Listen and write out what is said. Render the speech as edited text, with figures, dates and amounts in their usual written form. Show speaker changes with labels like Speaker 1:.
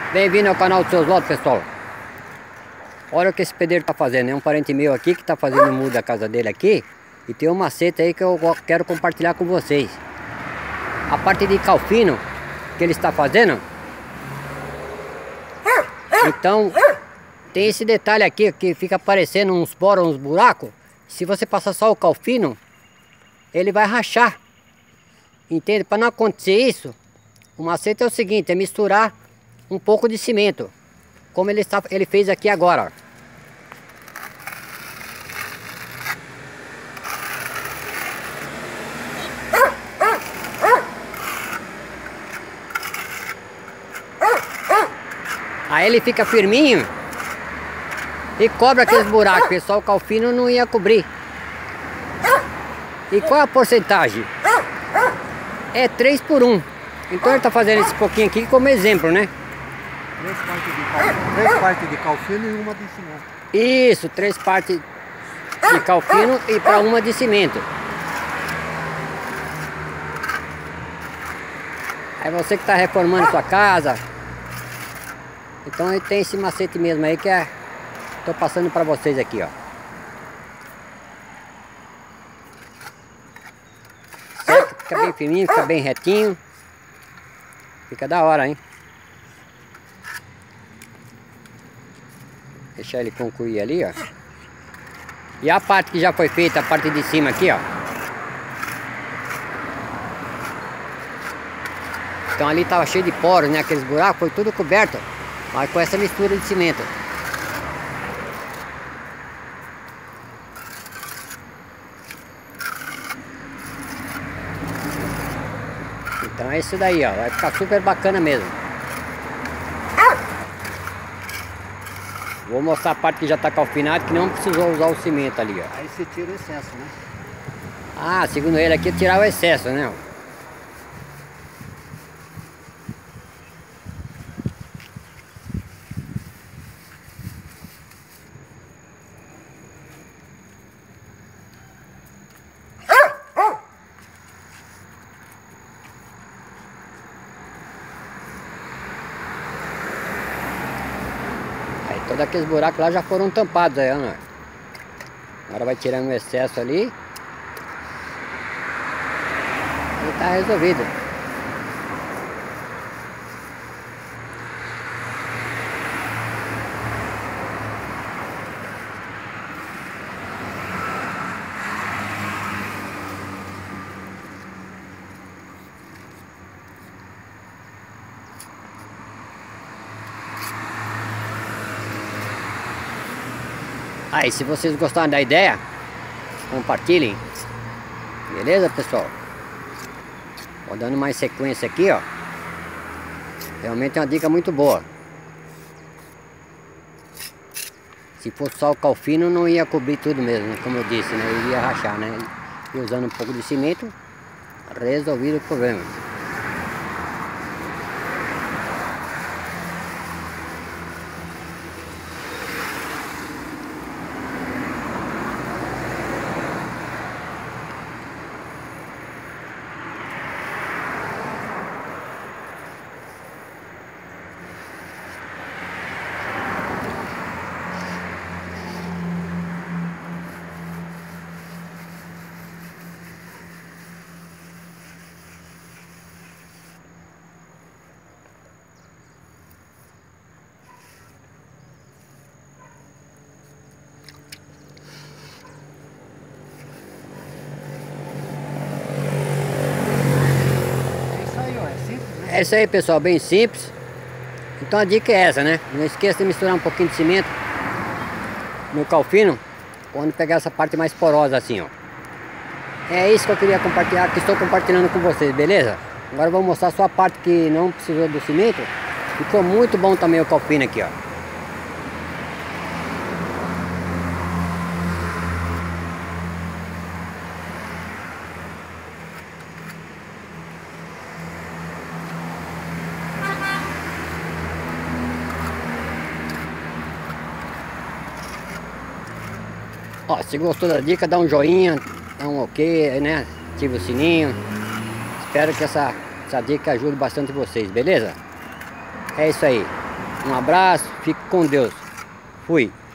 Speaker 1: Bem-vindo ao canal do Seu Oswaldo, pessoal. Olha o que esse pedreiro tá fazendo. É um parente meu aqui que tá fazendo o muro da casa dele aqui. E tem um macete aí que eu quero compartilhar com vocês. A parte de calfino que ele está fazendo. Então, tem esse detalhe aqui que fica aparecendo uns poros, uns buracos. Se você passar só o calfino, ele vai rachar. Entende? Para não acontecer isso, o macete é o seguinte, é misturar um pouco de cimento, como ele fez aqui agora. Aí ele fica firminho e cobre aqueles buracos, porque só o calfino não ia cobrir. E qual é a porcentagem? É 3:1. Então ele está fazendo esse pouquinho aqui como exemplo, né?
Speaker 2: 3 partes de calfino e uma de cimento.
Speaker 1: Isso, 3 partes de calfino e para uma de cimento. Aí você que está reformando sua casa, então ele tem esse macete mesmo aí que tô passando para vocês aqui, ó. Certo? Fica bem fininho, fica bem retinho. Fica da hora, hein? Deixar ele concluir ali, ó. E a parte que já foi feita, a parte de cima aqui, ó. Então ali tava cheio de poros, né? Aqueles buracos, foi tudo coberto. Mas com essa mistura de cimento. Então é isso daí, ó. Vai ficar super bacana mesmo. Vou mostrar a parte que já está calfinada, que não precisou usar o cimento ali, ó.
Speaker 2: Aí você tira o excesso, né?
Speaker 1: Ah, segundo ele aqui, tirar o excesso, né? Aí todos aqueles buracos lá já foram tampados aí, ó. Agora vai tirando o excesso ali. E tá resolvido. Aí, se vocês gostaram da ideia, compartilhem. Beleza, pessoal? Vou dando mais sequência aqui, ó. Realmente é uma dica muito boa. Se fosse só o calfino, não ia cobrir tudo mesmo, né? Como eu disse, né? Iria rachar, né? E usando um pouco de cimento, resolvido o problema. É isso aí, pessoal, bem simples. Então a dica é essa, né? Não esqueça de misturar um pouquinho de cimento no calfino quando pegar essa parte mais porosa assim, ó. É isso que eu queria compartilhar, que estou compartilhando com vocês, beleza? Agora eu vou mostrar só a parte que não precisou do cimento. Ficou muito bom também o calfino aqui, ó. Ó, se gostou da dica, dá um joinha, dá um ok, né? Ativa o sininho. Espero que essa dica ajude bastante vocês, beleza? É isso aí. Um abraço, fique com Deus. Fui.